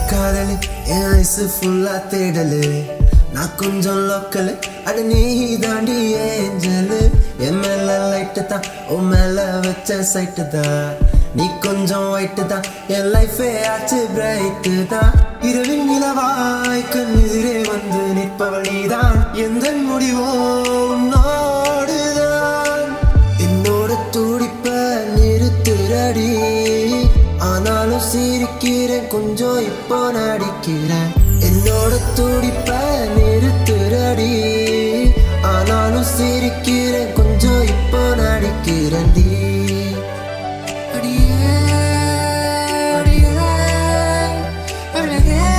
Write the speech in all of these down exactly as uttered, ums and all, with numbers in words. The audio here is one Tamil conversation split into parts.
Kadhal, en ice full a theDLACKeye. Na konjam local, adu nee daandi angel. En mela light tha, o mela vecha sight tha. Nee konjam white tha, en life e aachu bright tha. Iravil nilavai kannidire vandu nippaval neethaan. Endha mudivo unnodu dhaan. Ennoda thudippa nirutturadi. ஆனாலும் சிரிக்கிறேன் கொஞ்சம் இப்போ நடிக்கிறேன் என்னோட துடிப்ப நிறுத்துறடி ஆனாலும் சிரிக்கிறேன் கொஞ்சம் இப்போ நடிக்கிறேன் டி அடியே அடியே அழகே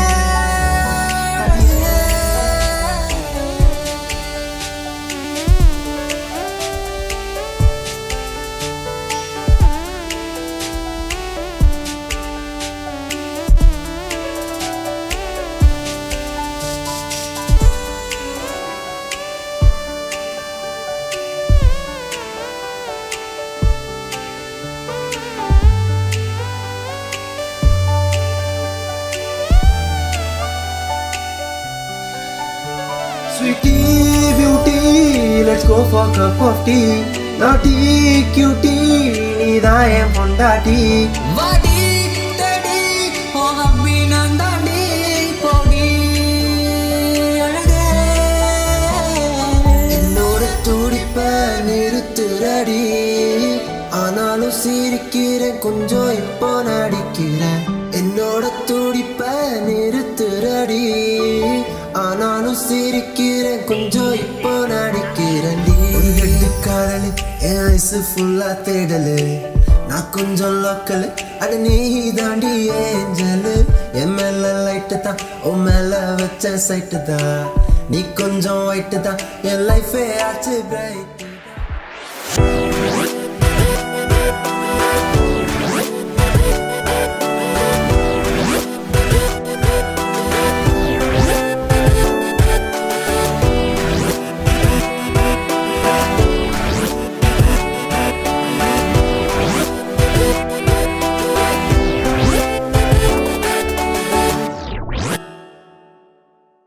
Sweetie, beauty, let's go for a cup of tea. Naughty, cutie, needa em pondati. Vadi, tedi, oh habbi nandandi, podi, alage. Ennoda thudippa nirutturadi. ஆனாலும் சிரிக்கிறேன் கொஞ்சம் இப்போ நடிக்கிறேன் என்னோட துடிப்ப நிறுத்துறடி ஆனாலும் சிரிக்கிறேன் கொஞ்சம் இப்போ நடிக்கிறேன் Kadhal, en ice full a theDLACKeye. Na konjam local, adu nee daandi angel. En mela light tha, o mela vecha sight tha. Nee konjam white tha, en life e aachu bright.